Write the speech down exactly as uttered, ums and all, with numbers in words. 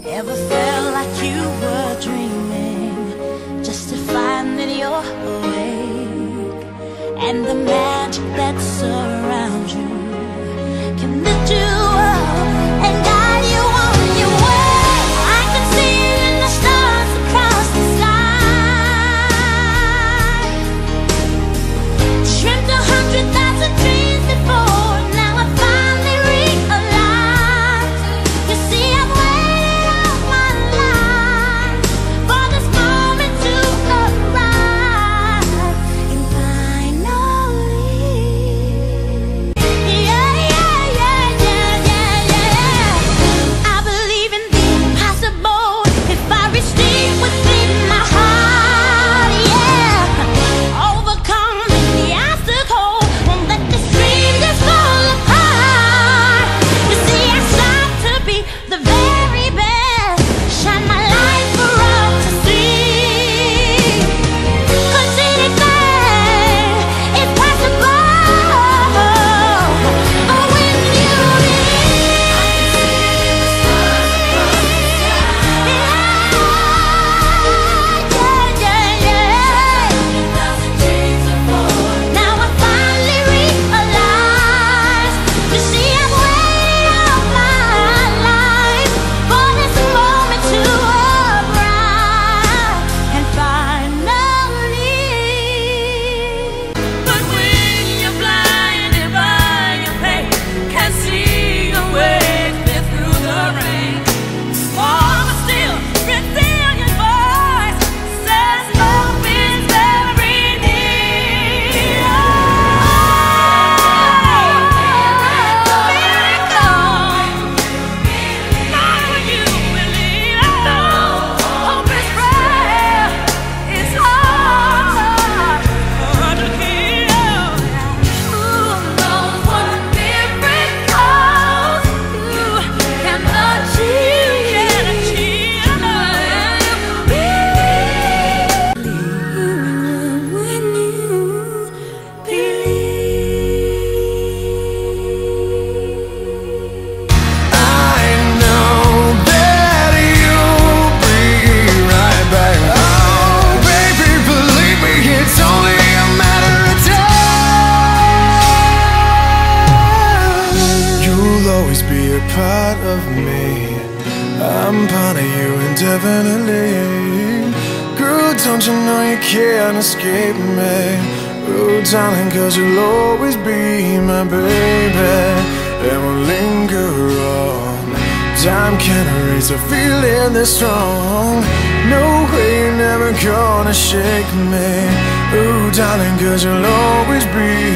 Ever felt like you were dreaming, just to find that you're awake, and the magic that surrounds you can lift you up and guide you on your way. I can see it in the stars across the sky. Dreamt a hundred thousand dreams before, now I finally realize. You see, I've waited all my life for this moment to arrive, and finally, yeah, yeah, yeah, yeah, yeah, yeah. I believe in the impossible. If I reach deep within my heart, yeah, overcome the obstacle, won't let this dream just fall apart. You see, I strive to be the very best, shine my light for all to see. 'Cause anything is possible, oh, when you believe. Yeah, yeah, yeah. Now I finally realize. You see, I've waited all my life for this moment to arrive, and finally. But when you're blinded by your pain, can't see your way clear through the rain, small but still resilient voice says hope is very near. Be a part of me. I'm part of you indefinitely. Girl, don't you know you can't escape me? Oh, darling, 'cause you'll always be my baby, and we'll linger on. Time can't erase a feeling this strong. No way, you're never gonna shake me. Oh, darling, 'cause you'll always be